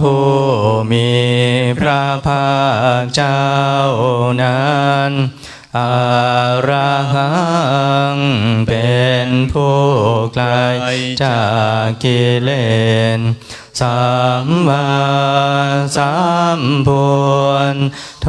ผู้มีพระภาคเจ้านั้นอรหังเป็นผู้ไกลจากกิเลสสัมมาสัมพุทโธ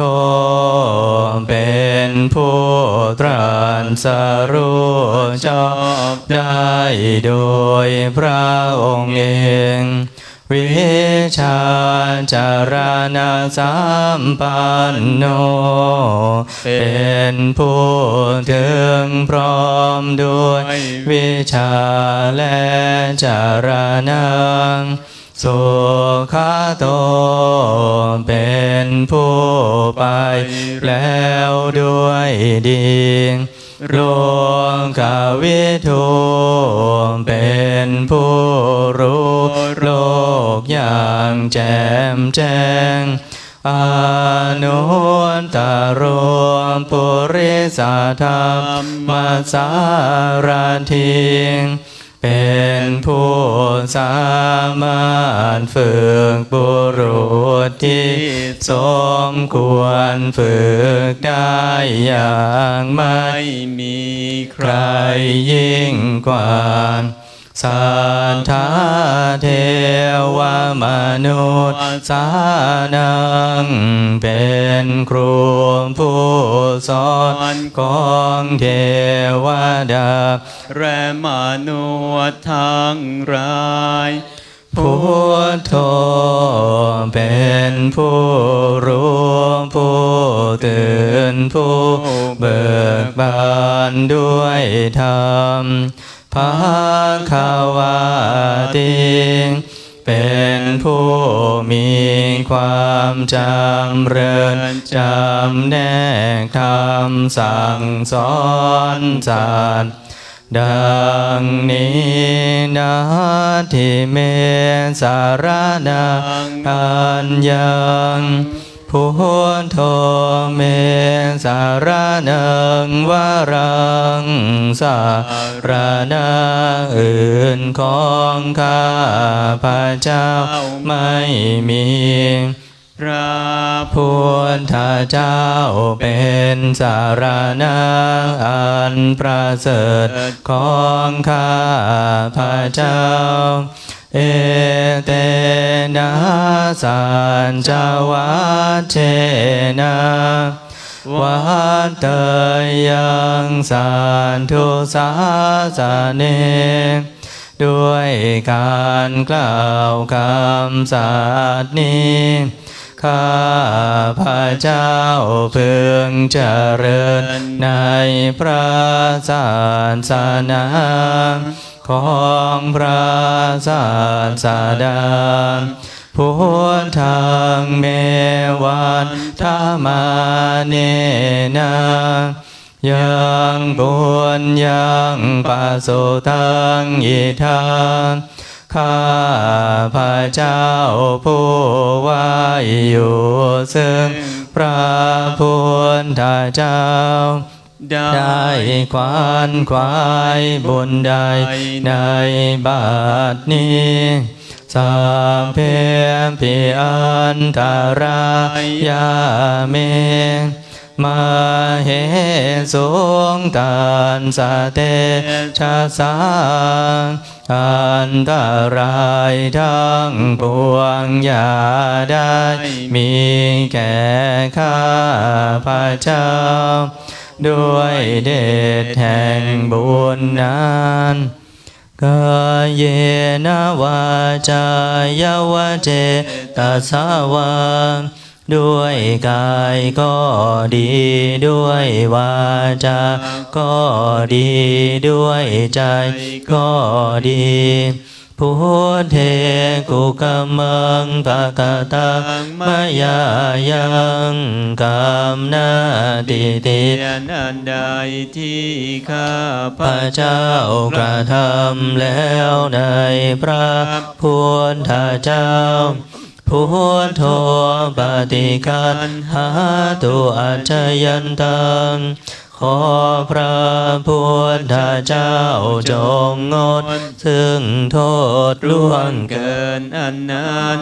เป็นผู้ตรัสรู้ชอบได้โดยพระองค์เองวิชาจารณะสัมปันโนเป็นผู้ถึงพร้อมด้วยวิชาและจารณะสุขโตเป็นผู้ไปแล้วด้วยดีโลกวิทูเป็นผู้รู้โลกอย่างแจ่มแจ้งอนุตตรปุริสธรรมสารถิเป็นผู้สามารถฝึกบุรุษที่สมควรฝึกได้อย่างไม่มีใครยิ่งกว่าสัทธาเทวมนุษย์สานังเป็นครูผู้สอนของเทวดาและมนุษย์ทั้งหลายพุทโธเป็นผู้รู้ผู้ตื่นผู้เบิกบานด้วยธรรมภควาติเป็นผู้มีความจำเริญจำแนกธรรมสั่งสอนสัตว์ดังนี้นาทิเมสารนังอัญญังพุทโธเมสารนังวรังสารณะอื่นของข้าพระเจ้าไม่มีพระพุทธเจ้าเป็นสารณะอันประเสริฐของข้าพระเจ้าเอเตนะสัจจวัชเชนะวัตเตยังสันทุสาสเนด้วยการกล่าวคำสัตย์นี้ข้าพระเจ้าพึงเจริญในพระศาสนาของพระศาสดาพุทธังเมวันธรรมาเนนะยังบุญยังปัสสุทังอิทังข้าพระเจ้าผู้ว่าอยู่ซึ่งพระพุทธเจ้าได้ขวนขวายบุญใดในบัดนี้สัพเพปิอันตรายาเมมาเหสุงตันสเตชะสังอันตรายทั้งปวงอย่าได้มีแก่ข้าพระเจ้าด้วยเดชแห่งบุญนั้นกายเยนะวาจายาวเจตัสสาวาด้วยกายก็ดีด้วยวาจาก็ดีด้วยใจก็ดีพุทเทกุกัมมังภะคะตังมายายังกัมนาติติอันใดที่ข้าพระเจ้ากระทำแล้วในพระพุทธเจ้าพุทโธปฏิคันหาตุอัจฉยันตังขอพระพุทธเจ้าจงงดซึ่งโทษล่วงเกินอันนั้น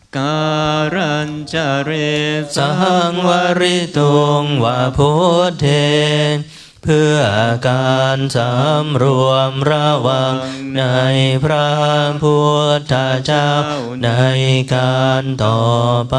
การัญจเรสังวริตุงวาพุทเทเพื่อการสำรวมระวังในพระพุทธเจ้าในการต่อไป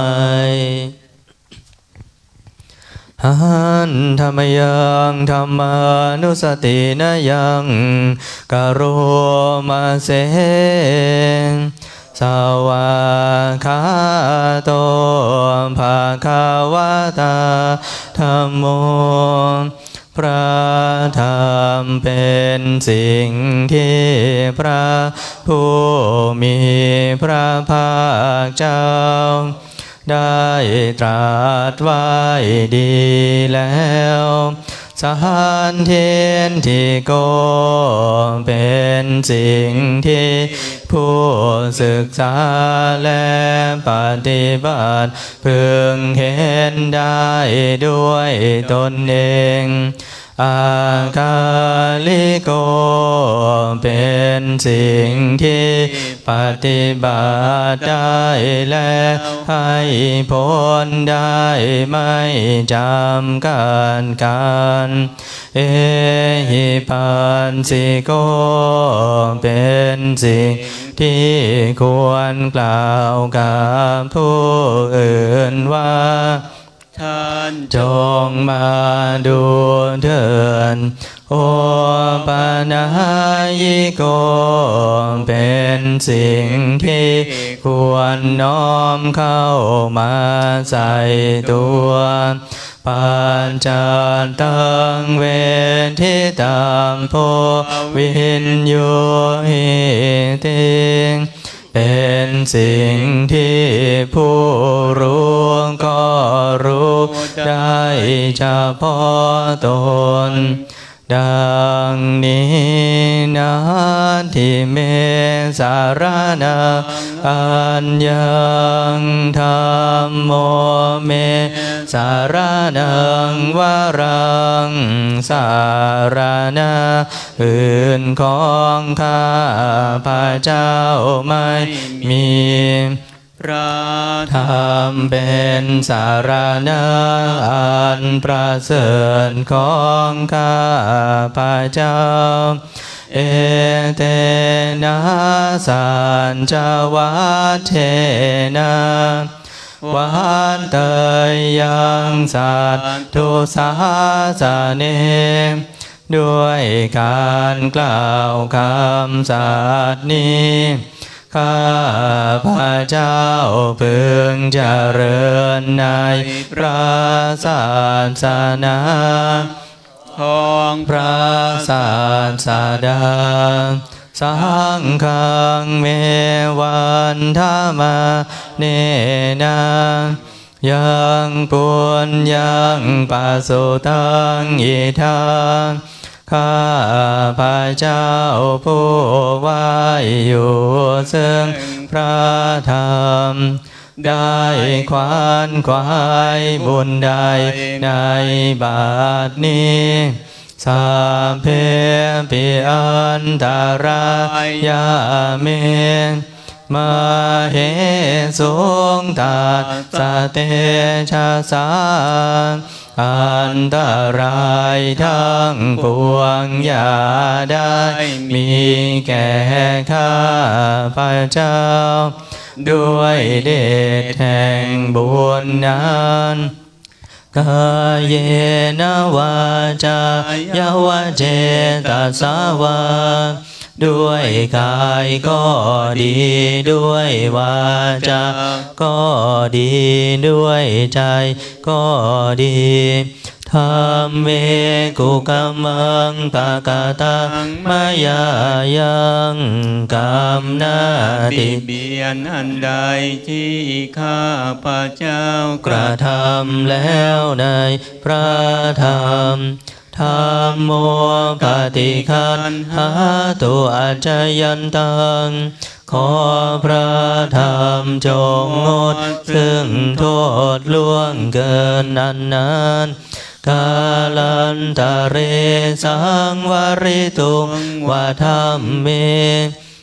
หันธรรมยังธรรมานุสตินะยังกโรมาเสสวาคาโตภาคาวตาธัมโมพระธรรมเป็นสิ่งที่พระผู้มีพระภาคเจ้าได้ตรัสไว้ดีแล้วสถานที่ที่ก็เป็นสิ่งที่ผู้ศึกษาและปฏิบัติพึงเห็นได้ด้วยตนเองอาคาลิโกเป็นสิ่งที่ปฏิบัติได้และให้ผลได้ไม่จำกัดการเอหิปัสสิโกเป็นสิ่งที่ควรกล่าวกับผู้อื่นว่าท่านจงมาดูเถิดโอปนัญญิโกเป็นสิ่งที่ควรน้อมเข้ามาใส่ตัวปัญจตังเวทิตังโพวินโยหิติเป็นสิ่งที่ผู้รู้ก็รู้ได้เฉพาะตนดังนี้นะทิเมสารนังอัญญังธัมโมเมสารนังวรังสารณะอื่นของข้าพระเจ้าไม่มีพระธรรมเป็นสารณะอันประเสริฐของข้าพระเจ้าเอเตนะสัญจวัฏเทนะวันเตยยังสัตตุสาสเนด้วยการกล่าวคำสัตย์นี้ข้าพระเจ้าพึงเจริญในพระศาสนาของพระศาสดาสังฆังเมวันธรรมเนนะยังปุญญังปัสสุตังอิทังข้าพระเจ้าผู้ไว้อยู่ซึ่งพระธรรมได้ขวานขวายบุญใดในบัดนี้สัพเพปิอันตรายาเมมาเหสุงตัสสะเตชะสาอันตรายทั้งปวงอย่าได้มีแก่ข้าพระเจ้าด้วยเดชแห่งบุญนั้นกายเยนะวาจายาวะเจตสาวาด้วยกายก็ดีด้วยวาจาก็ดีด้วยใจก็ดีธรรมเมกุกัมมังปะกะตังมายายังกรรมหน้าที่เบียนอันใดที่ข้าพระเจ้ากระทำแล้วในพระธรรมธัมโมปฏิคันหาตุอาจยันตังขอพระธรรมจงงดซึ่งโทษล่วงเกินอันนั้นกาลันตะเรสังวริตุงวะธัมเม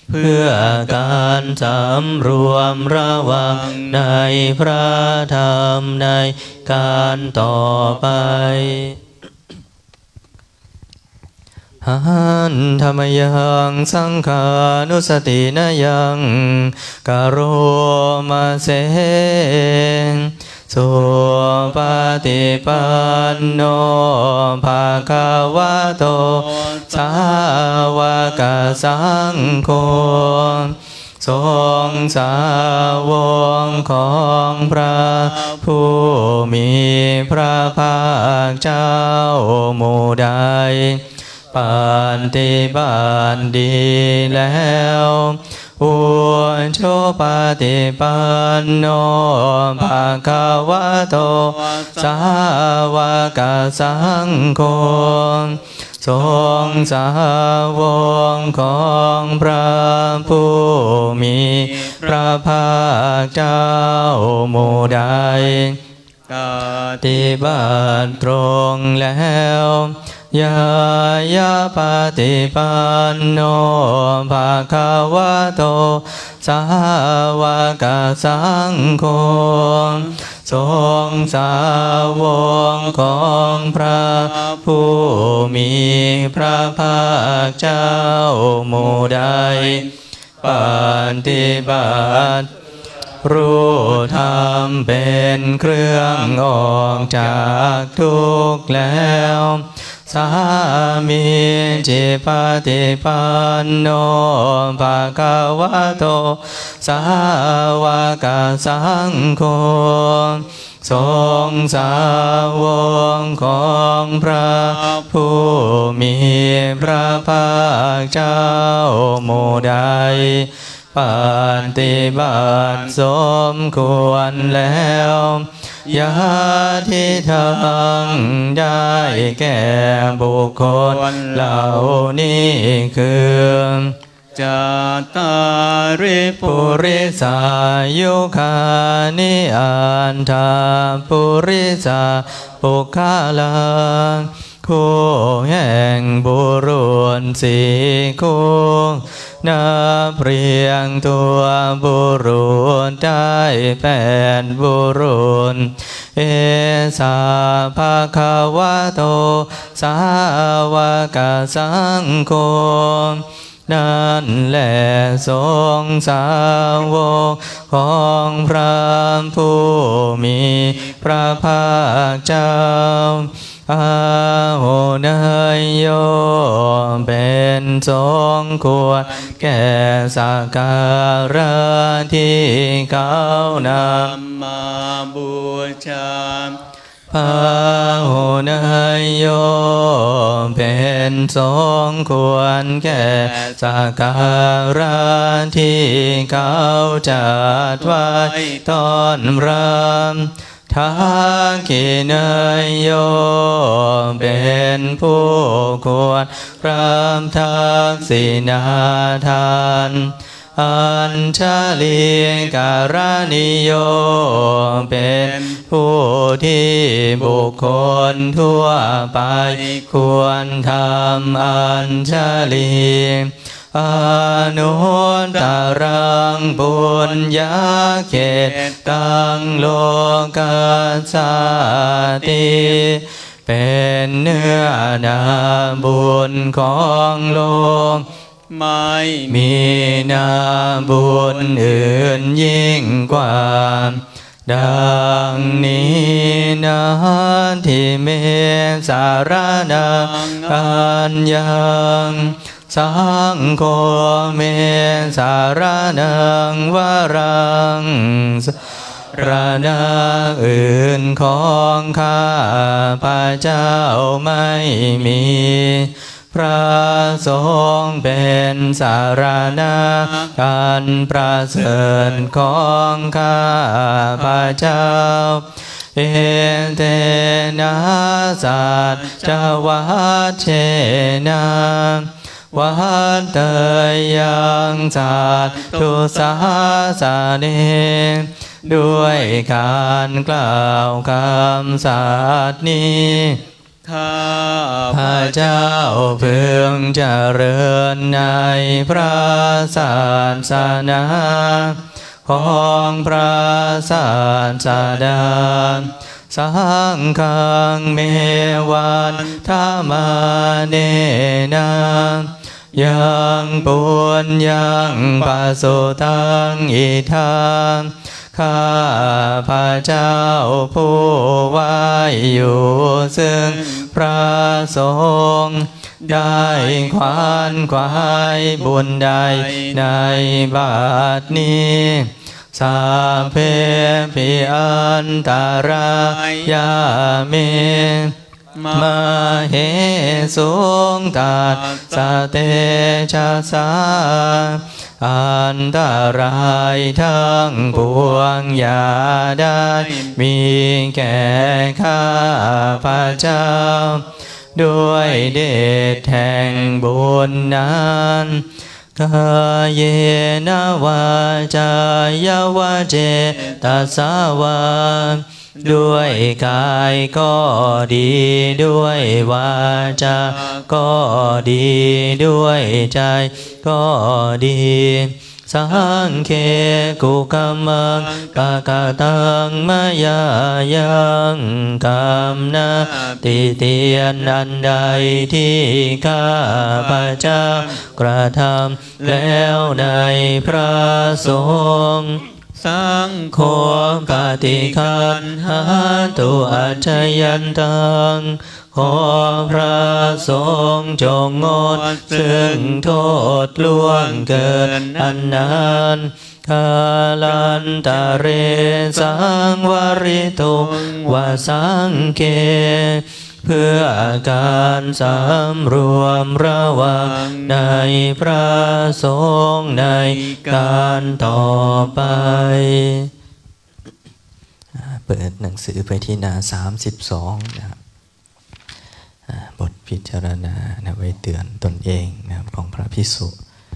เพื่อการสำรวมระวังในพระธรรมในการต่อไปหันธรรมยังสังขานุสตินายังกโรมาเสสุปฏิปันโนภะคะวะโตสาวกสังโฆทรงสาวกของพระผู้มีพระภาคเจ้าหมู่ใดปฏิบัติดีแล้วอุโชปฏิปันโนภะคะวะโตสาวกสังโฆทรงสาวกของพระผู้มีพระภาคเจ้าหมู่ใดปฏิบัติตรงแล้วยายาปฏิปันโนภะคะวะโตสาวกสังโฆทรงสาวกของพระผู้มีพระภาคเจ้าหมู่ใดปฏิบัติรู้ธรรมเป็นเครื่องออกจากทุกข์แล้วสามีจิปฏิปันโนภะคะวะโตสาวกสังโฆทรงสาวกของพระผู้มีพระภาคเจ้าหมู่ใดปฏิบัติสมควรแล้วยาที่ทั้งได้แก่บุคคลเหล่านี้คือจตาริปุริสายุคานิอันธาปุริสาปุคาลังคู่แห่งบุรุษสี่คู่นับเรียงตัวบุรุษได้8บุรุษเอสาภะคะวะโตสาวกสังโฆนั่นแหละทรงสาวกของพระผู้มีพระภาคเจ้าอาโหนยโยเป็นสงควรแก่สักการะที่เขานำมาบูชาพระโหนยโยเป็นสงควรแก่สักการะที่เขาจัดไว้ต้อนรับทักขินยโยเป็นผู้ควรรับทักษิณาทานอัญชลีการณิโยเป็นผู้ที่บุคคลทั่วไปควรทำอัญชลีอนุตตรังบุญญาเขตตังโลกัสสติเป็นเนื้อนาบุญของโลกไม่มีนาบุญอื่นยิ่งกว่าดังนี้นะที่เมสารนังอัญญังสังโฆเมสารนังวรังสรณะอื่นของข้าพระเจ้าไม่มีพระสงฆ์เป็นสารณะการประเสริฐของข้าพระเจ้าเอเตนะสัจจวัชเชนะวัตเตยังสัตตุสาสาเนด้วยการกล่าวคำสัตย์นี้ข้าพระเจ้าพึงเจริญในพระศาสนาของพระศาสดาสังฆังเมวันธรรมาเนนะยังปุญญังปัสสุตังอิทังข้าพระเจ้าผู้ไว้อยู่ซึ่งพระสงฆ์ได้ขวนขวายบุญใดในบัดนี้สัพเพปิอันตรายาเมมาเหสุงตัสสะเตชะสาอันตรายทั้งปวงอย่าได้มีแก่ข้าพระเจ้าด้วยเดชแห่งบุญนั้นกายเนวาจายวาเจตสาวาด้วยกายก็ดีด้วยวาจาก็ดีด้วยใจก็ดีสังเคกุกัมมังกากตังมายายังกัมนาติเตียนอันใดที่ข้าพระเจ้ากระทำแล้วในพระสงฆ์สังโฆโคปฏิคันหาตุอัจฉยันตังขอพระสงฆ์จงงดซึ่งโทษล่วงเกินอันนั้นกาลันตะเรสังวริตุวสังเกเพื่อการสำรวมระวังในพระสงฆ์ในการต่อไปเปิดหนังสือไปที่หน้า32นะครับบทพิจารณาไว้เตือนตนเองนะครับของพระภิกษุ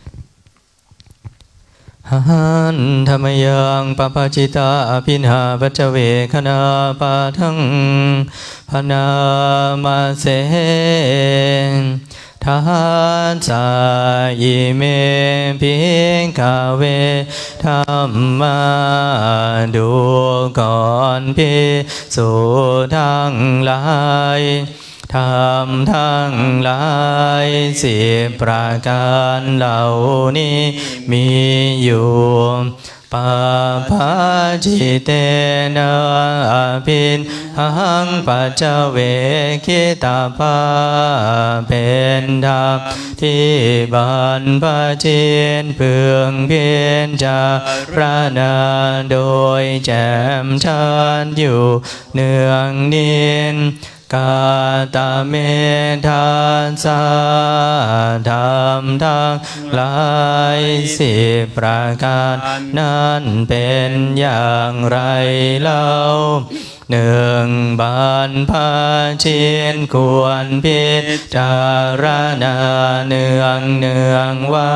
หันธรรมยังปปจิตาอภินาปัจเจเวคณาปาทังพนามาเสทัสสะอิเมภิกขเวธัมมาดูก่อนภิกษุทั้งหลายธรรมทั้งหลาย10ประการเหล่านี้มีอยู่ปาปาจิเตนะอภินหังปัจเจเวคิตาภาเป็นธรรมที่บรรพชิตพึงเพียรจารณาโดยแจ่มชัดอยู่เนืองนินกาตเมทัสสะธรรมทั้งหลาย10ประการนั้นเป็นอย่างไรเล่าหนึ่งบรรพชิตควรพิจารณาเนืองว่า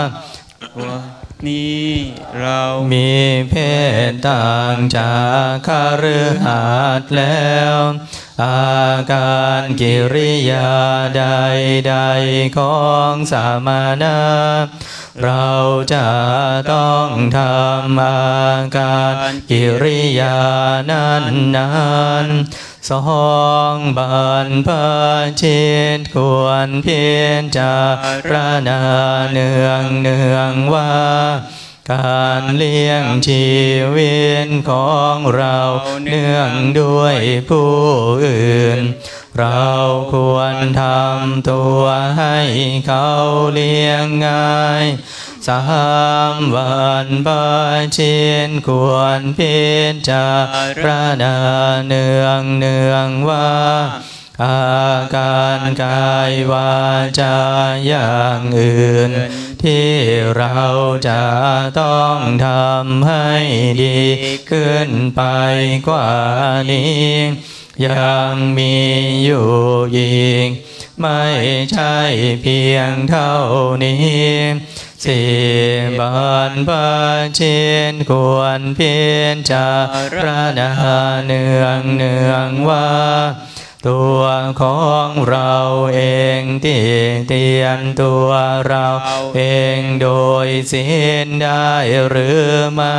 นี้เรามีเพศต่างจากคฤหัสถ์แล้วอาการกิริยาใดๆของสามณะเราจะต้องทำอาการกิริยานั้นสองบรรพชิตควรเพียรจารณาเนืองว่าการเลี้ยงชีวิตของเราเนื่องด้วยผู้อื่นเราควรทำตัวให้เขาเลี้ยงง่ายสามวันบรรพชิตควรพิจารณาเนืองว่าอาการกายวาจาอย่างอื่นที่เราจะต้องทำให้ดีขึ้นไปกว่านี้ยังมีอยู่อีกไม่ใช่เพียงเท่านี้10บรรพชิตควรพิจารณาเนืองว่าตัวของเราเองที่เตียนตัวเราเองโดยศีลได้หรือไม่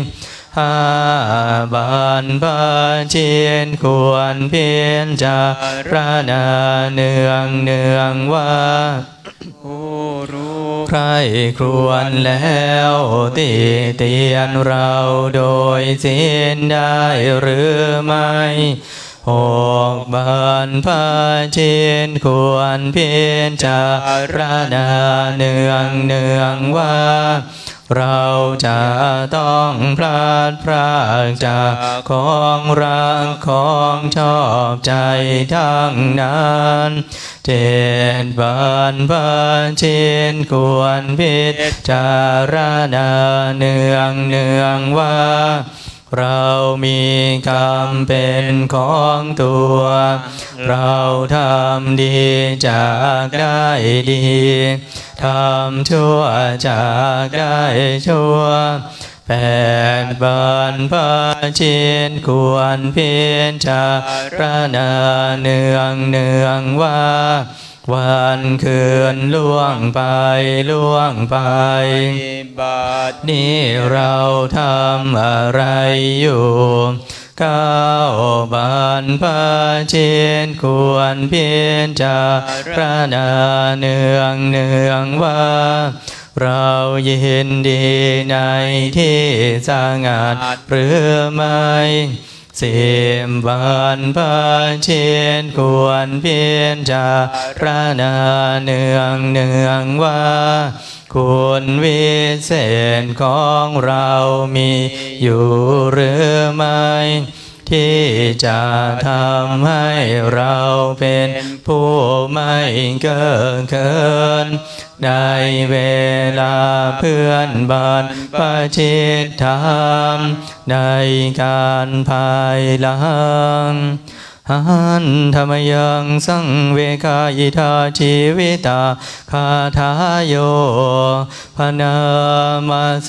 บานพาเชียนควรเพียรจารณาเนืองว่าใครครวญแล้วติเตียนเราโดยศีลได้หรือไม่หกบานพาเชียนควรเพียรจารณาเนืองว่าเราจะต้องพลาดพรากจากของรักของชอบใจทั้งนั้นเจ็ดบานพาเชียนควรพิจารณาเนืองว่าเรามีกรรมเป็นของตัวเราทำดีจากได้ดีทำชั่วจากได้ชั่วแปดบานพาเชียนควรเพียรจารณาเนืองว่าวันคืนล่วงไปบัดนี้เราทำอะไรอยู่ก้าวบานพาเชียนควรเพียรจารณาเนืองว่าเรายินดีในที่สงัดหรือไม่สิบบานพาเชียนควรเพียรจารณาเนืองว่าคุณวิเศษของเรามีอยู่หรือไม่ที่จะทำให้เราเป็นผู้ไม่เก้อเขินในเวลาเพื่อนบ้านประชิดธรรมในการภายหลังหันธรรมยังสังเวคายิทาชีวิตาคาถาโยพนามาเส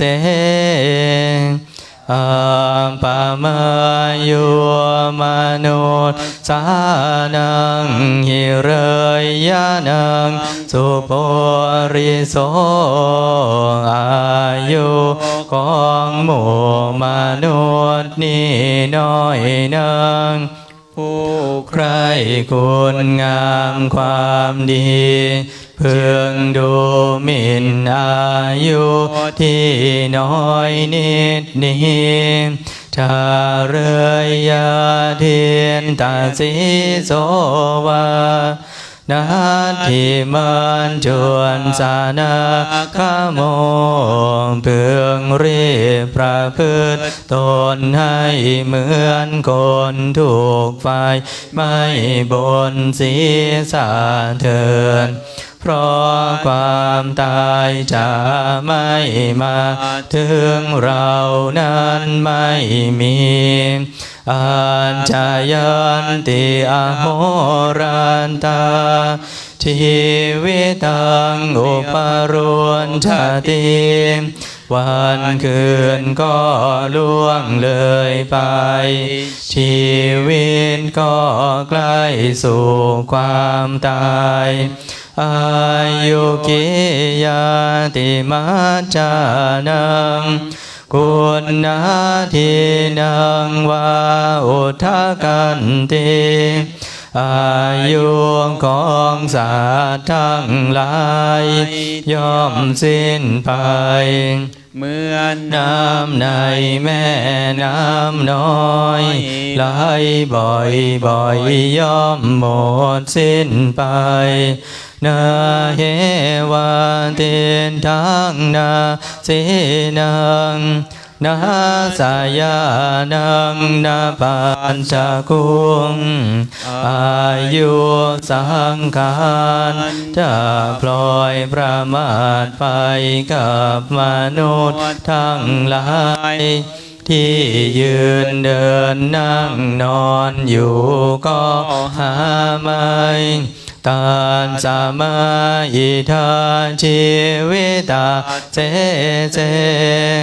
ปามายุมนุษย์สานังหิเรยยานังสุโภริโสอายุของหมู่มนุษย์นี่น้อยนังผู้ใครคุณงามความดีเพื่อดูหมิ่นอายุที่น้อยนิดนี้ชาเรยยาเทียนตาสีโสวานาทิมันจวนสานาคโมเพื่อรีบประพฤติตนให้เหมือนคนถูกไฟไม่บนศีรษะเถิดเพราะความตายจะไม่มาถึงเรานั้นไม่มีอัญชายันติอโหรันตาชีวิตังอุปรวนชาติวันคืนก็ล่วงเลยไปชีวิตก็ใกล้สู่ความตายอายุกิยาติมัจจานังกุณาทินังวาอุทากันติอายุของสัตว์ทั้งหลายย่อมสิ้นไปเหมือนน้ำในแม่น้ำน้อยไหลบ่อยย่อมหมดสิ้นไปนาเหวาเตนทังนาสีนังนาสายานังนาปัญจคุงอายุสังขารจะปล่อยประมาทไปกับมนุษย์ทั้งหลายที่ยืนเดินนั่งนอนอยู่ก็หาไม่ตานสามาอิทาชีวิตาเจเพ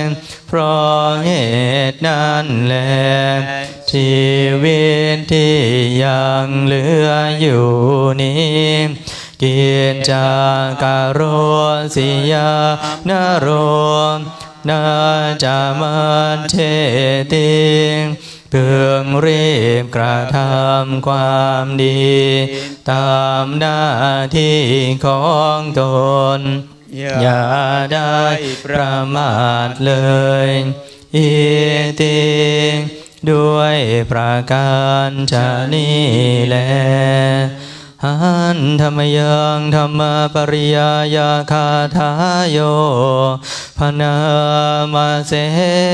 เพราะเหตุนั้นแลชีวิตที่ยังเหลืออยู่นี้กิจจากโรสิยานโรนาจะมันเทติเพื่อรีบกระทำความดีตามหน้าที่ของตนอย่าได้ประมาทเลยอิติด้วยประการชนี้แลหันธรรมยังธรรมปริยายาคาทายโยพนามาเส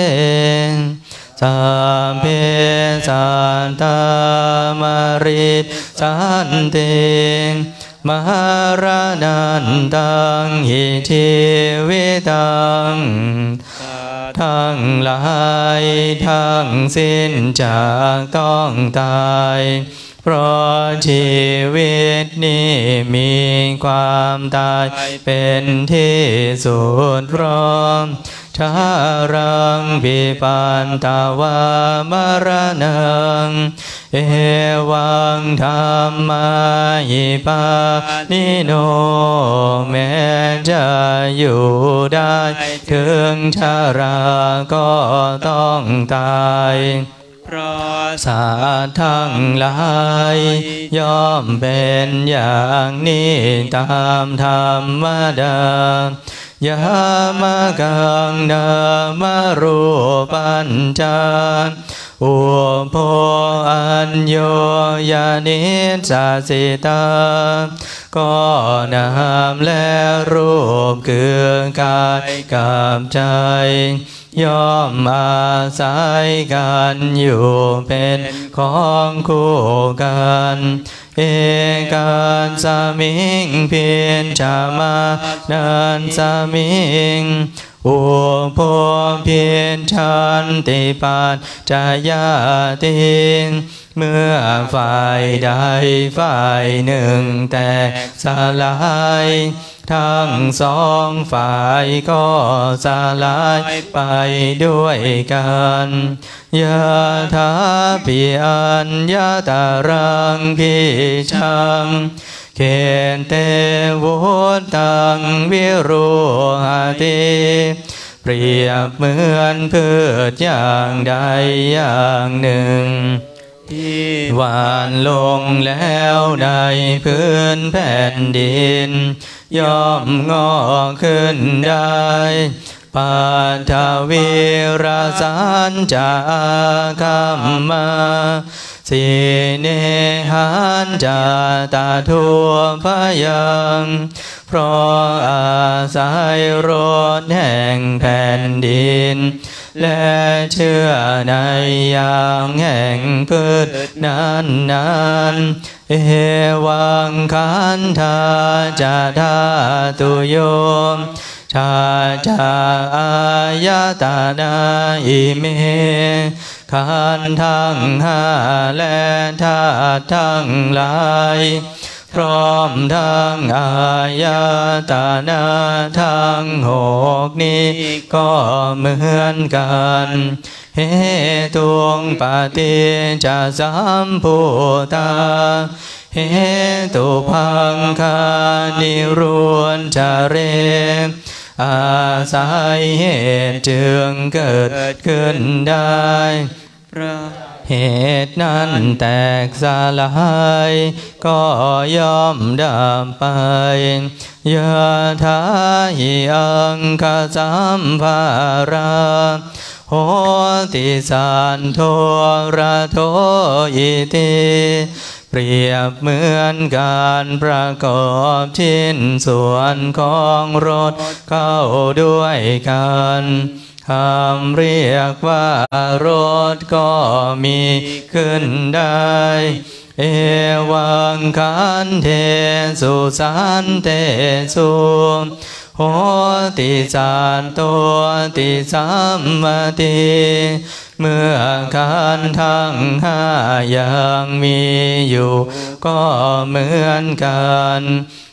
สัมเพสันตามริสันติมหารานันตังหิชีวิตังทั้งหลายทั้งสิ้นจากต้องตายเพราะชีวิตนี้มีความตายเป็นที่สุดรอมชารังปิปันตาวามรณังเอวังธรรมายิปานิโนแม้จะอยู่ได้ถึงชาราก็ต้องตายเพราะสัตว์ทั้งหลายย่อมเป็นอย่างนี้ตามธรรมดายามกังนามารูปัญจาอุโภอัญโยยานิสาสิตาก็นามและรูปคือกายกับใจย่อมอาศัยกันอยู่เป็นของคู่กันเอการสมิงเพียรจะมานันสมิงอุโภเพียรชันติปัจจายติเมื่อฝ่ายใดฝ่ายหนึ่งแตกสลายทั้งสองฝ่ายก็สลายไปด้วยกันยะถาปิอัญญาตารังพิชังเขนเตวุตังวิรุหติเปรียบเหมือนพืชอย่างใดอย่างหนึ่งที่หวานลงแล้วในพื้นแผ่นดินย่อมงอกขึ้นได้ปัทวีราสันจาคัมมาสีเนหันจาตาทั่วพยังเพราะอาศัยรสแห่งแผ่นดินและเชื่อในอย่างแห่งพืชนั้นเอวังขันธาจาธาตุโยมชาจาอายตานาอิเมขันธ์ทั้งห้าและธาตุทั้งหลายพร้อมทั้งอายตนะทั้งหกนี้ก็เหมือนกันเหตุงปฏิจจสัมพุตาเหตุพังคานิรุญจเรอาศัยเหตุจึงเกิดขึ้นได้เหตุนั้นแตกสลายก็ย่อมดับไปยะถาหิอังคสัมภาราโหติสันโทระโทอิติเปรียบเหมือนการประกอบชิ้นส่วนของรถเข้าด้วยกันคำเรียกว่ารถก็มีขึ้นได้เอวังขันเทสุสันเตสุโหติสันโตติสัมมติเมื่อขันธ์ทั้งห้ายังมีอยู่ก็เหมือนกัน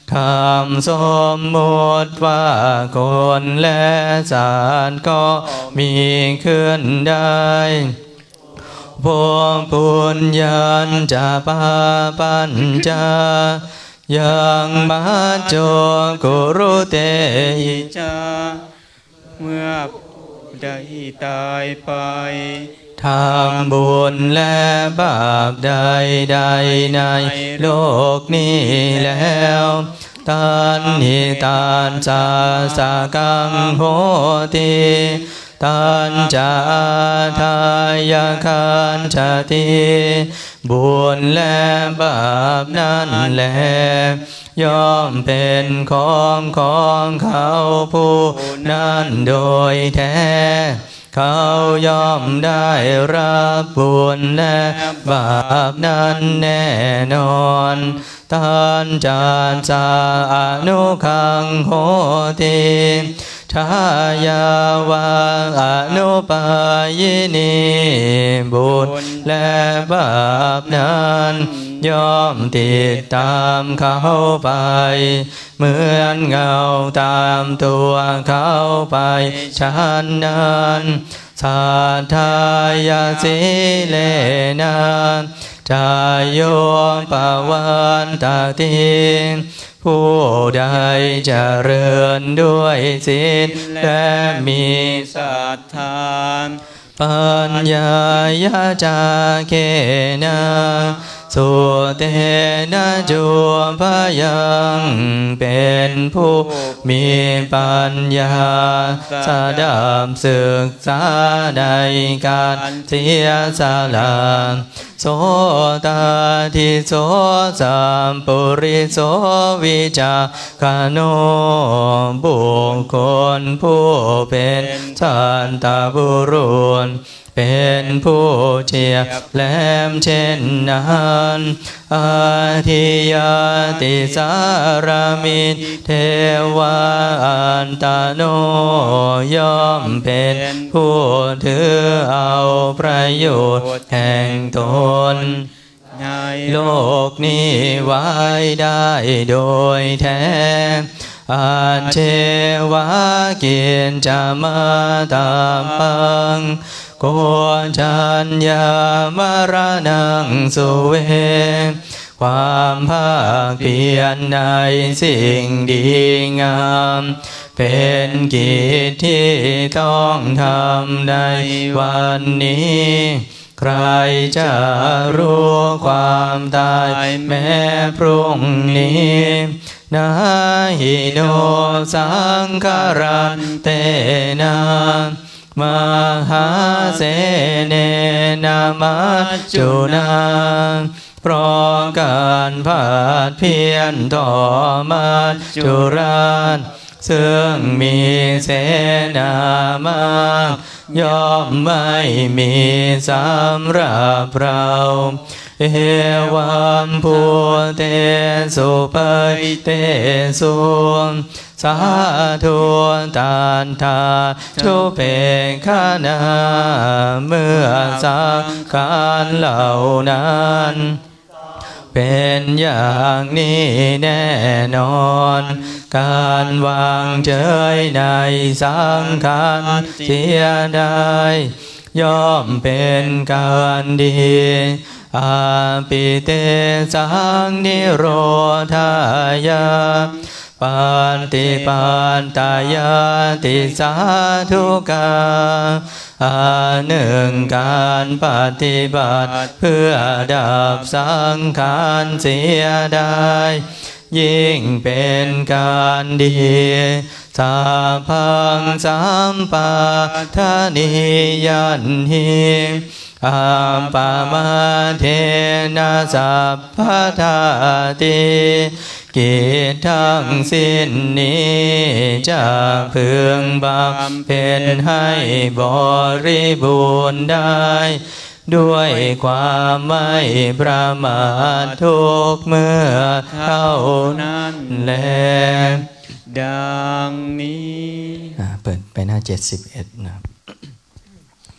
คำสมมุติว่าคนและสัตว์ก็มีขึ้นได้พวกปุญญาจะปาปัญจายังมัจโจกุรุเตหิจาเมื่อได้ตายไปทำบุญและบาปใดในโลกนี้แล้วตัณหิตานสาสากังโหติตัณจาทายคันชติบุญและบาปนั้นแลย่อมเป็นของเขาผู้นั้นโดยแท้เขาย่อมได้รับบุญและบาปนั้นแน่นอนตัณจาสาอนุคังโหติทายาวาอนุปายนีบุญและบาปนั้นย่อมติดตามเขาไปเหมือนเงาตามตัวเขาไปฉันนั้นสัทธายาสิเลนะจายโยปวันตติผู้ใดเจริญด้วยศีลและมีศรัทธาปัญญายาจาเกนะสุเตนะจุพยังเป็นผู้มีปัญญาสดับศึกษาในการเสียสละโสตทิโสสัมปุริโสวิจาคโนบุคคลผู้เป็นสันตบุรุษเป็นผู้เฉียบแหลมเช่นนั้นอาทิยาติสารมิเทวาอันตโนย่อมเป็นผู้ถือเอาประโยชน์แห่งตนในโลกนี้ไว้ได้โดยแท้อาเทวาเกียรจะมาตามปังโกชัญญามรณังสุเวความภาคเพียรในสิ่งดีงามเป็นกิจที่ต้องทำในวันนี้ใครจะรู้ความตายแม้พรุ่งนี้นาหิโนสังคารันเตนะมหาเสเนนามัจจุนาเพราะการภาคเพียรต่อมัจจุราชซึ่งมีเสนามากย่อมไม่มีสำหรับเราเอวัมพุเตสุปเตสุสาธุตันทาชุเปขณาเมื่อสังขารเหล่านั้นเป็นอย่างนี้แน่นอนการวางเฉยในสังขารเสียได้ย่อมเป็นการดีอาปิเตสังนิโรธายาปันติปันตายาติสาธุกาหนึ่งการปฏิบัติเพื่อดับสังขารเสียได้ยิ่งเป็นการดีสัพพังสัมปาทานิยันหิอัมปามาเทนะสัพพทาติกิจทั้งสิ้นนี้จะพึงบำเพ็ญให้บริบูรณ์ได้ด้วยความไม่ประมาททุกเมื่อเท่านั้นแลดังนี้เปิดไปหน้า71นะครับค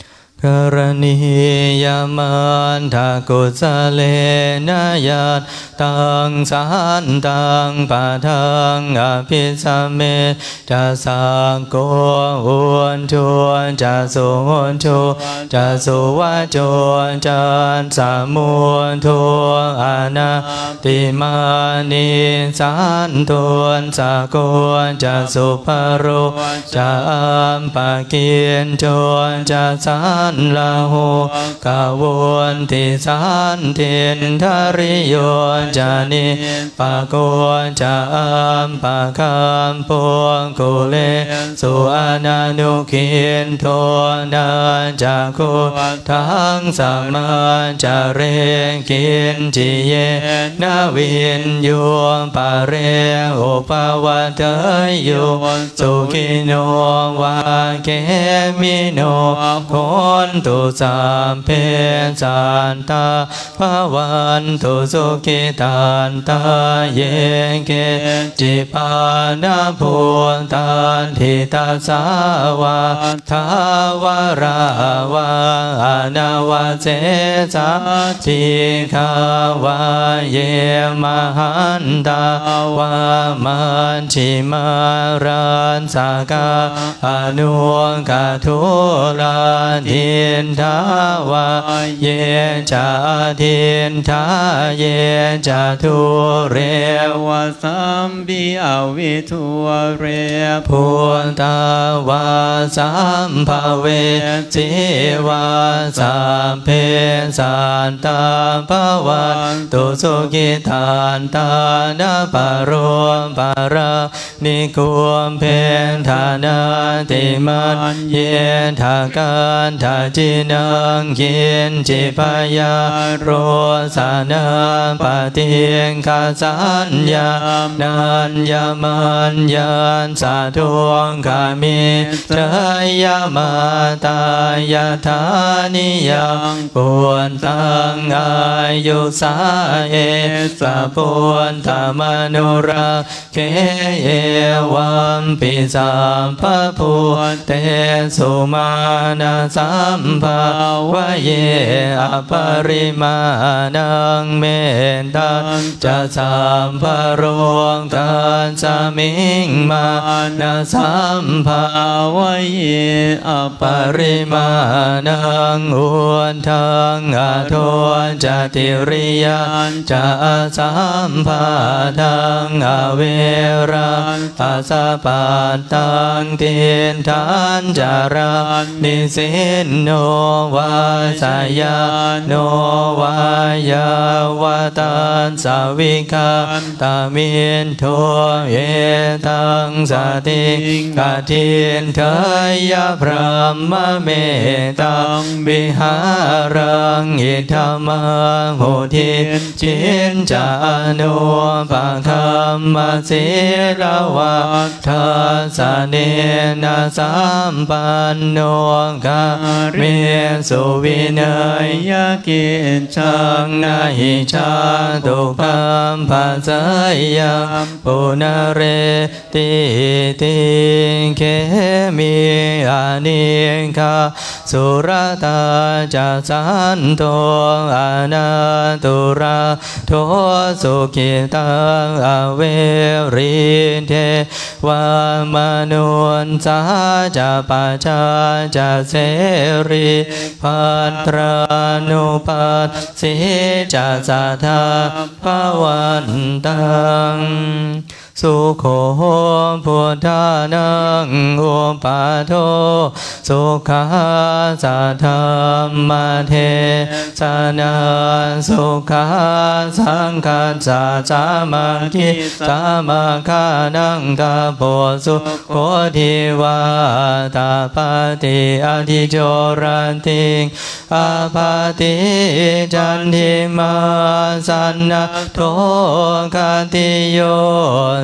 รณียมันทากุสเลนะยัตตังสันตังปะทังอภิสัมเมจะสังโกอุนชวนจะสุนชวนจะสุวัจวนจันสมุนทวนอนาติมานิสันทวนสะโกนจะสุภโรจะอัมปะเกียนชวนจะสันลาหูกาวนติสันเทนทาริโยจะนิปะโกนจะอัมปะคัมปวงกุเลสุอานานุขินโทนาจะโคทังสัมมาจะเรกินจิเยนาวินโยปะเรโอปาวะเตยโยสุขิโนวาเกมิโนคนตุสัมเพสันตาภวันตุสุขิตันตาเยเกจิปานาภูตันทิตาสาวาทาวราวาอนาวาเจสาทิขาวาเยมหันตาวามันชิมารันสากาอนุกาทุลาทินทาวาเยจาทินทาเยจาทุเรวะสัมปิอวิทุเรภูตาวาสัมภเวจิวาสัมเพสันตาภวันตุสุขิตันตานาปโรปารานิกุมเพธานาติมันเยทากันทาจินังเย็นจิปยาโรสานาปฏิงคาสัญญานัญญมันยันสาธุงกามิเตยมาตายาธานิยังปุณตังอายุสาเอสะปุณธมนุราเคเอวัมปิสัมภพุเตสุมาณสัมภาวะเยอปริมาณังเมตตังจะสัมภโรตันสมิงมาณสัมภาวะเยอปริมาณังอุนทังอโทจติริยังจะสัมภาทังอเวรังปัสสะปัตตังทินทานจารานิสินโนวาสยาโนวายาวตันสาวิกาตามินโทเยตังสติกาทินเทยพระมเมตังวิหารังอิธรรมังโหทิจินจานุปะคัมมาสิลาวะทัสเนนะสัมปันโนกาเมสุวินัยยกิจฉังนาหิชาตุคัมภาสยังปุณเรติติเขมิอานิคาสุรตาจะสันโตอนาตุระโทสุขิตังอเวริเทวามนุนสาจะปัจจาจะเสรีภัตรานุปัสสิจะสัทธาภวันตังสุโขพุทธานังอุปาโทสุขาสัทธรรมเทสนาสุขาสังฆาสามาคิสามาคานังกาโพสุโคทิวาตาปฏิอธิโจรันติอาปาติจันทิมาสันนะโทคติโย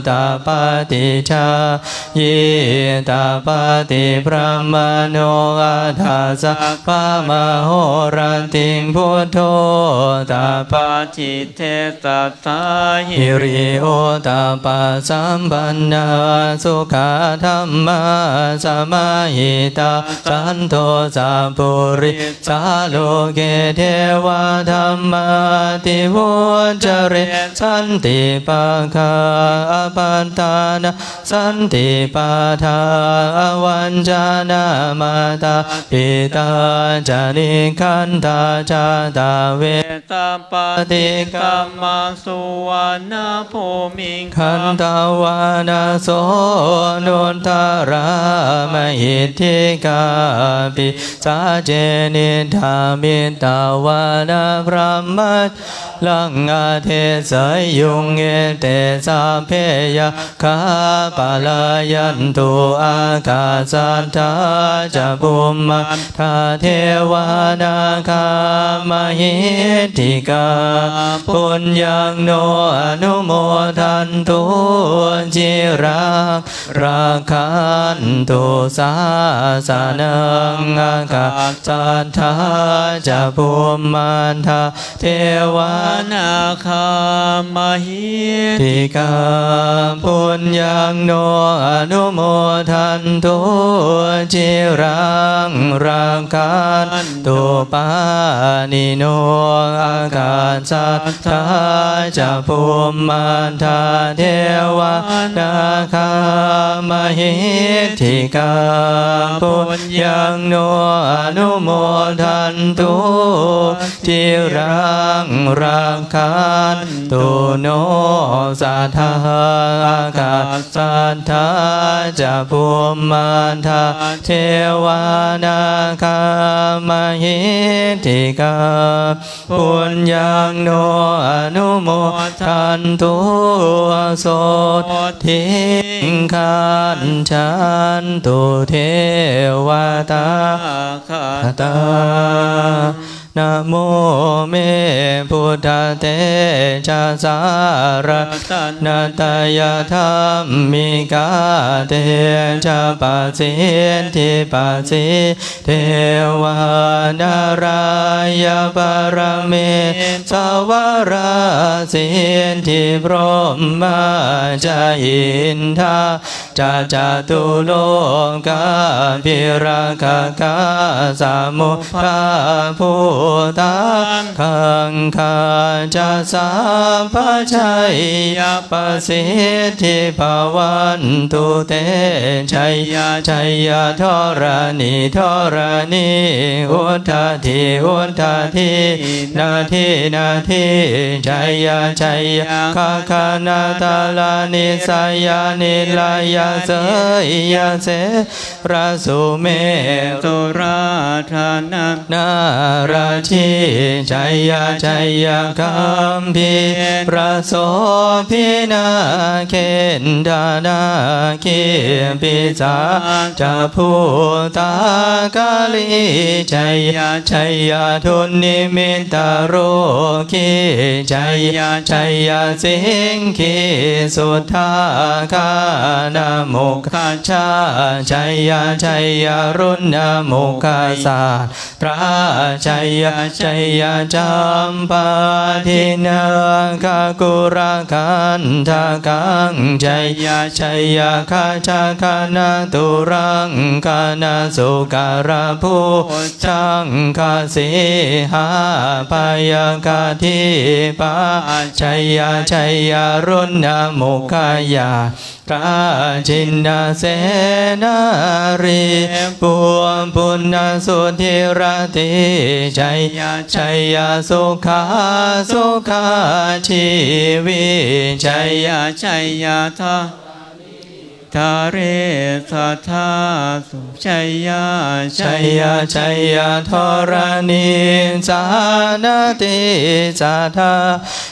ตาปฏิชายิตาปฏิพระมโนอาทาสะปะมโหรันติงพุทโธตาปจิตเทสัตตาหิริโอตาปะสัมปันนาสุขาธัมมาสมาหิตาสันโทสัพพุริสาโลเกเทวาธัมมาติวุจเรสันติปะคาอปัตตานาสันติปะทาวันจานามาตาปิตาจานิคันตาจาตาเวตาปฏิกัมมาสุวรรณภูมิคันตาวานาโสนุตตรามหิทธิกาปิสาเจนิธามิตาวานาพระมัจลังอาเทสยุงเอเตสาเพยะคาปะลายันตุอากาสัตถาจะบุมมาทาเทวานาคามหิทธิกาปุญญังโนอนุโมทันตุจิรังราคันตุสาสนังอากาสัทธาจะภูมิมันทาเทวานาคามหิทธิกาปุญญังโนอนุโมทันตุจิรังราคันตุปานิโนอากาสัทธาจะภูมิมันทาเทวานาคามหิทธิกาปุญญังโนอนุโมทันตุจิรังราคันตุโนสัทธาอากาสัทธาจะภูมิมันทาเทวานาคามหิทธิกาปุญญังโนอนุโมทันตุโสทิงคันฉันตุเทวตาคตานะโมเมพุทธเตชะสารนัตยธรรมิกาเตชะปัสสิทิปัสสิเทวานารายปรเมสวราสิทธิพรหมจาอินทาจตุโลกาภิราคกาสมุภาภูตังขังคาจะสัพพชัยยปสิทธิภวันตุเตชัยยะชัยยะธรณีธรณีอุทธาทิอุทธาทินาทินาทิชัยยะชัยยะคาคานาตาลานิสายานิลายาเสยยะเสราสุเมตุราธานานาราชิชัยยะชัยยะคัมภิประโสภินาเคนดานาคิปิสาจะภูตากาลีชัยยะชัยยะทุนนิมิตาโรคิชัยยะชัยยะสิงคิสุทธาคานามุขชาชัยยะชัยยะรุณมุขสาตราชัยยะชัยยะจัมปาทินาคากุราคันทากังชัยยะชัยยะคาชาคานาตุรังคานาสุการะภูชังคาสิหาปายกาทิปาชัยยะชัยยะรุณมุขยากาจินนาเสนารีปุมปุณณสุธิรติชัยยะชัยยะสุขาสุขาชีวิชัยยะชัยยะทาทาเรสัทธาสุชัยยะชัยยะชัยยะธรณีสานาติสัทธาช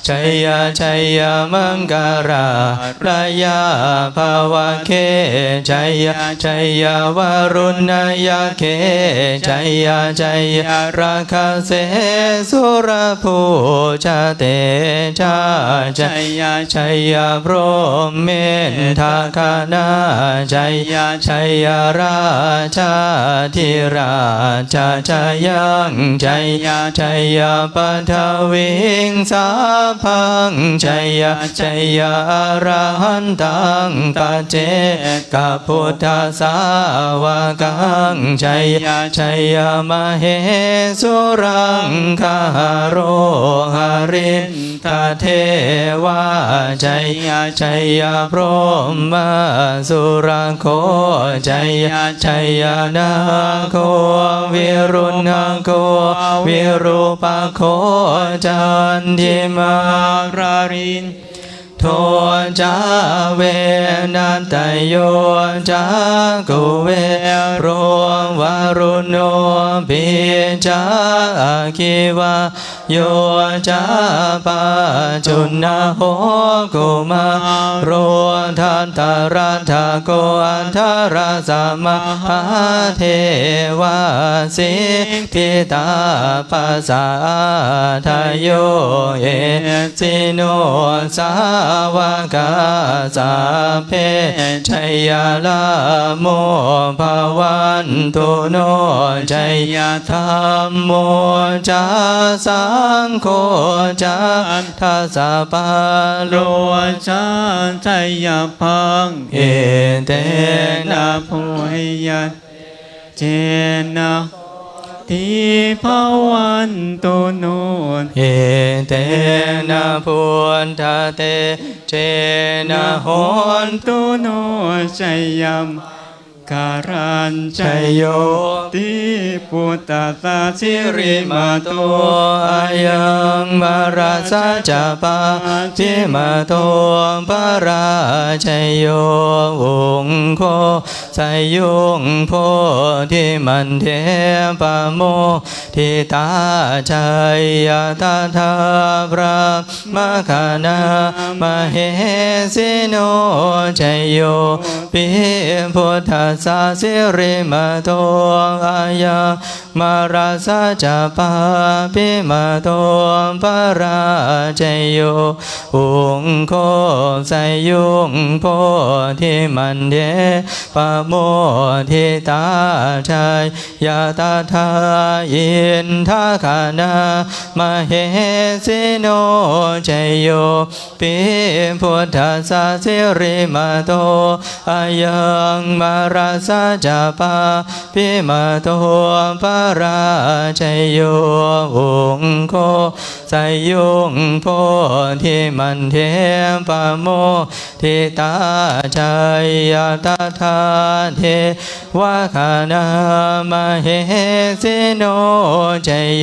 ชัยยะชัยยะมังการาลายาภาวะเคชัยยะชัยยะวรุณยะเคชัยยะชัยยะราคาเสสุรภูชาเตชาชัยยะชัยยะพรหมเมนทาคานาชัยยะชัยยะราชาธิราชาชัยยังชัยยะชัยยะปัทวิงสาพังชัยยะชัยยะอรหันตังปัจเจกพุทธสาวกังชัยยะชัยยะมเหสุรังคาโรหรินทเทวาชัยยะชัยยะพรหมสุรโคชัยยะชัยยะนาโควิรุณโควิรูปโคจันทิมารารินโทจาเวนันตโยจากุเวโรวารุโนปิจาคิวาโยจาปาจุนนาโหกุมาโรทันตรัตถโกอันทราสมาเทวาสิกทิตาปัสสาทโยเอสิโนสาวกาสาเพชัยยะลาโมภวันตุโนชัยยะธัมโมจาสังโฆจาทัสสะปะโลจาชัยยะพังเอเตนะภูยะเจนะทิภวันตุโนเอเตนะพุทธเตเจนะโหนตุโนชัยยะการัญชัยโยติพุทธสาสิริมาโตอายังมาราสะจาปาทิมาโตปาราชัยโยวงโคไสยุงโพธิมันเทปโมทิตาชัยยะตถาพระมคณามเหสิโนชัยโยปิพุทธสาสิริมาโตอายังมาราสะจาปาปิมาโตปาราชัยโยวงโคไสยุงโพธิมันเทปโมทิตาชัยยะตถาอินทคานามเหสิโนชัยโยปิพุทธสาสิริมาโตอายังมาราสะจาปาปิมาโตปาราชัยโยวงโคไสยุงโพธิมันเทปโมทิตาชัยยะตถาเทวคานามเหสิโนชัยโย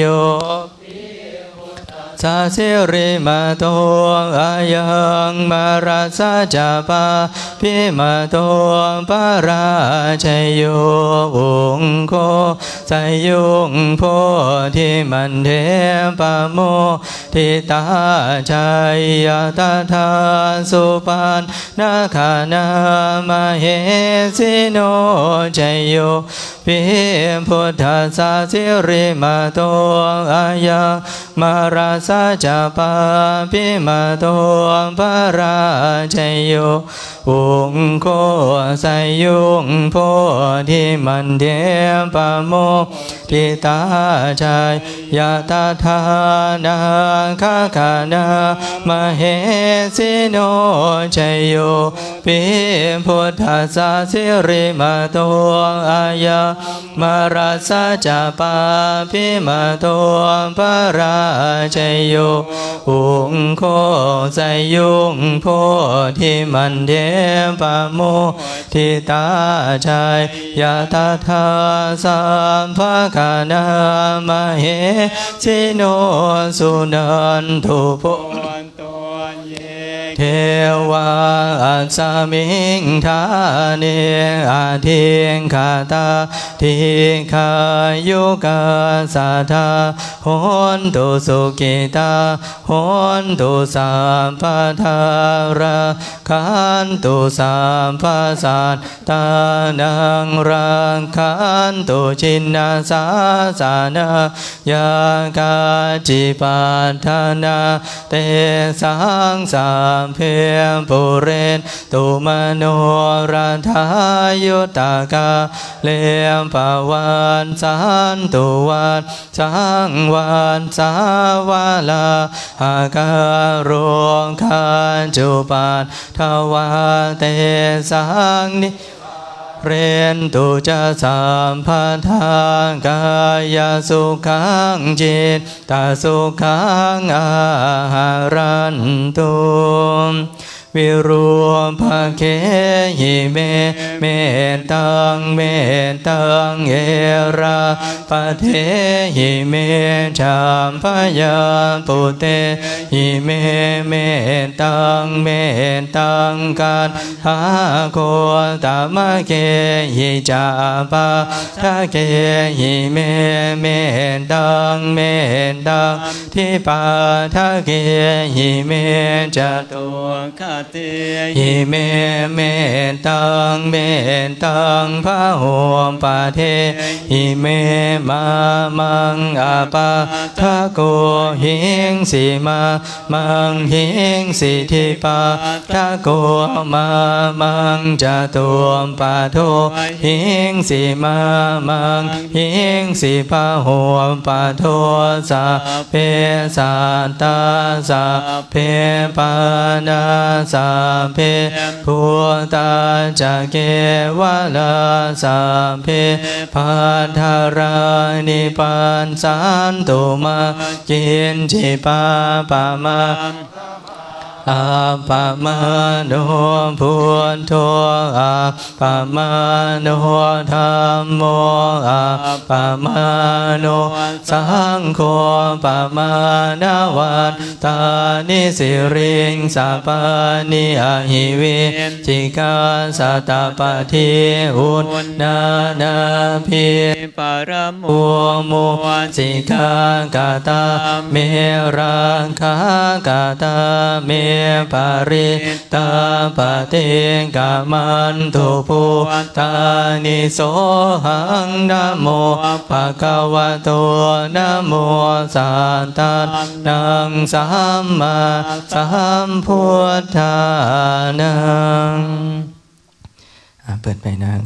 สาสิริมาโตอายังมาราสะจาปาปิมาโตปาราชัยโยวงโคไสยุงโพธิมันเทปโมทิตาชัยยะตถาสุปันนาคานามเหสิโนชัยโยปิพุทธสาสิริมาโตอายังมาราสะจาปาปิมาโตปาราชัยโยวงโคไสยุงโพธิมันเทปโมทิตาชัยยะตถานาคาคานามเหสิโนชัยโยปิพุทธสาสิริมาโตอายังมาราสะจาปาปิมาโตปาราชัยโยวงโคไสยุงโพธิมันเทปโมทิตาชัยยะตถาสัมภคานามเหสิโนสุนันทุโพตัวเยเทวาอัสมิงทาเนอาทิงคาตาทิขายุกาสัทธาโหนตุสุกิตาโหนตุสัมปทาราคันตุสัมปสัตตานังรังคันตุชินนาสาสานายากาจิปัฏฐานาเตสังสามเพปุเรนตุมโนราธายุตกาเลมปวันสันตุวันสังวันสาวาลาอาการุงคันจุปัฏฐวาเตสังนิเรนตุจะสัมพัทธากายสุขังจิตตสุขังอาหารันตุวิรูปเคหิเมเมตังเมตังเอราปเทหิเมชัมพยาปุเตหิเมเมตังเมตังกันหาโคตมะเกหิจาปะทะเกหิเมเมตังเมตังทิปาทะเกหิเมจตุหิเมเมตังเมตังพะโหมปะเทหิเมมามังอาปะทะโกหิงสิมามังหิงสิทิปาทะโกมามังจตุมปะโทหิงสิมามังหิงสิพะโหมปะโทสะเพสัตตาสะเพปานาสะเพพุทธาจะเกวะลาสัพเพพัทธารานิปันสันตุมากินจิปาปะมาอาปะมาโนพุทโธอาปะมาโนธัมโมอาปะมาโนสังโฆปะมานาวันตานิสิริงสัพพานิอหิวิจิกาสัตตปะทิอุณนานาภิปารมุมุสิกากาตาเมรังคากาตาเมปาริตาปะเตกามันตุภูตานิโสหังนะโมภะคะวะโตนะโมสัตตานังสัมมาสัมพุทธานังเปิดไปนะ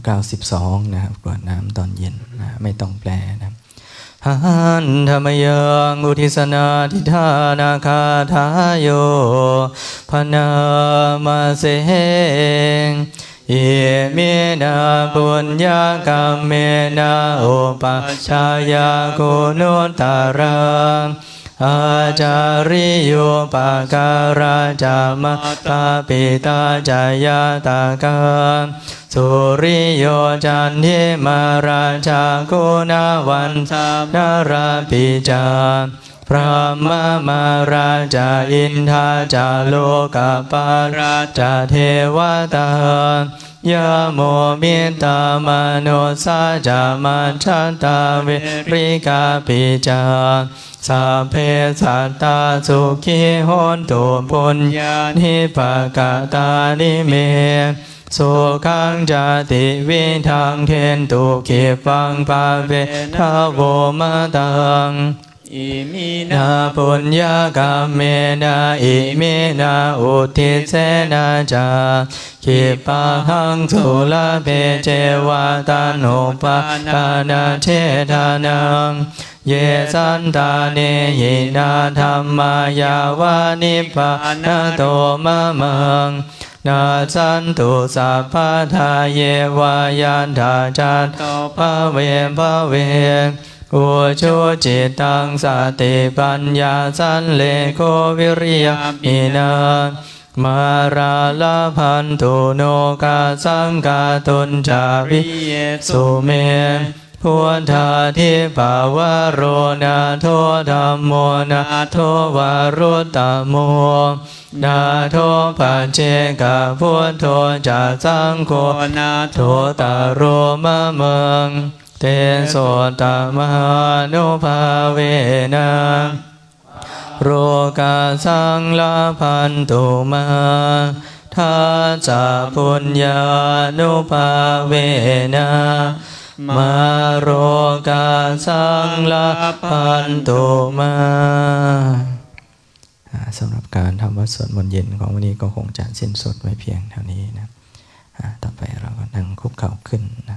92นะครับกรวดน้ำตอนเย็นนะไม่ต้องแปลนะหันธรรมยังอุทิศนาทิธานาคาทายโยพนามาเสงเยเมนะปุญญากรรมเมนะโอปัชฌายาโกนุตตารังอาจาริโยปาการาจามะตาปิตาจายาตากาสุริโยจันทิมาราชาโกนาวันสามนาราปิจาพระมมาราชาอินทาจาโลกาปาราชาเทวตายะโมมิตามโนสาจามัชฌาตาเวริกาปิจาสัพเพสัตตาสุขีโหนตุปุญญานิปกาตานิเมสุขังจติวิทังเทนตุขิปังปะเวทาโวมะตังอิมินาปุญญากรรมเมนะอิมินาอุทิเสนาจาขิปะหังสุลเพเจวะตันหุปะทานาเชทานังเยสันตาเนหินาธรรมายาวานิพพานโตมะมังนาสันตุสัพพะทาเยวายันทาจัตโตภเวภเวอุชุจิตังสติปัญญาสันเลโกวิริยมินามาราลาพันตุโนกาสังกาตุนจาวิเยสุเมพุทธาทิภาวโรนาโทธัมโมนาโทวารุตตโมนาโทปัจเจกพุทโธจะสังโฆนาโทตโรมะเมังเตโสตมหานุภาเวนะโรกาสังลาพันตุมาทัสสะปุญญานุภาเวนะมาโรกาสังลาพันตุมาสำหรับการทำวัดสวดมนต์เย็นของวันนี้ก็คงจะสิ้นสุดไว้เพียงเท่านี้นะต่อไปเราก็นั่งคุกเข่าขึ้นนะ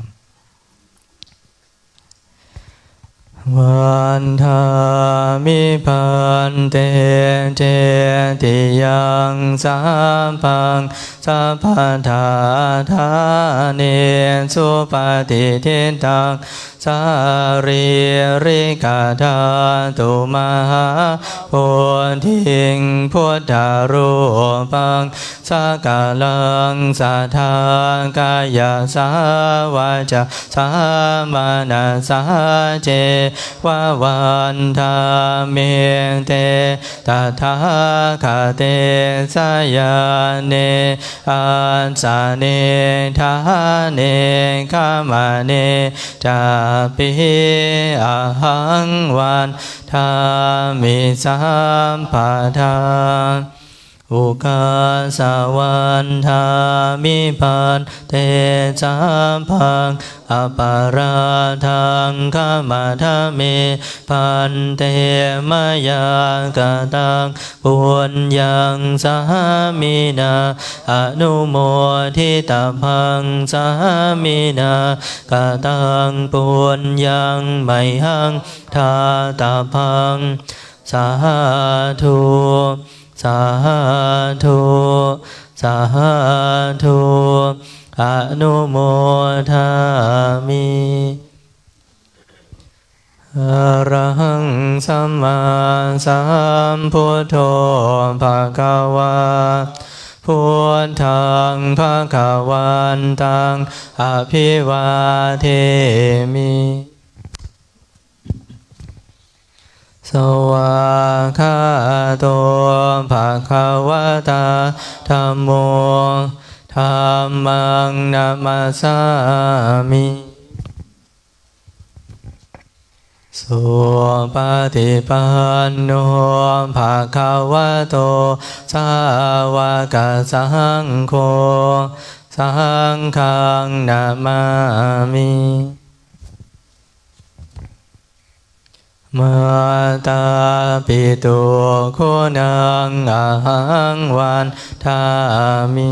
วันธามิพันเตเจติยังสัพพังสัพพทาธาเนสุปฏิทิตังสารีริกาธาตุมหาโพธิงพุทธารูปังสักกาลังสัทธากายสาวาจาสามานาสาเจวาวันธาเมเตตถาคเตสยาเนอัสสะเนทาเนขมาเนจาปิอะหังวันธามิสัมปทาอุกาสวันธามิพันเตสัมพังอปาราทังขมาธเมพันเตมยากตังปุญญังสามินาอนุโมทิตาพังสามินากตังปุญญังไมหังทาตาพังสาธุสาธุสาธุอนุโมทามิอะระหังสัมมาสัมพุทโธภะคะวาพุทธังภะคะวันตังอภิวาเทมิสวากขาโตภะคะวะตาธัมโมธัมมังนัมมัสสามิสุปฏิปันโนภะคะวะโตสาวกสังโฆสังฆังนะมามิมาตาปิตุโคนังอะหังวันทามิ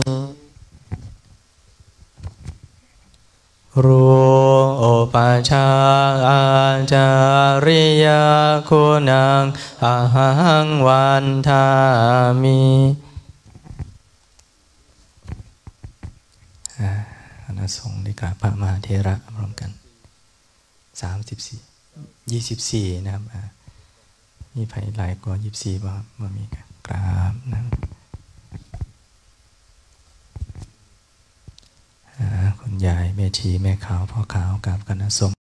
รูโอปัชฌาอาจาริยคุณังอะหังวันทามิคณะสงฆ์ได้กราบพระมหาเถระพร้อมกัน24นะครับมีไผ่หลายกว่า24บ่มามีกราบนะคุณยายแม่ชีแม่ขาวพ่อขาวกับคณะสงฆ์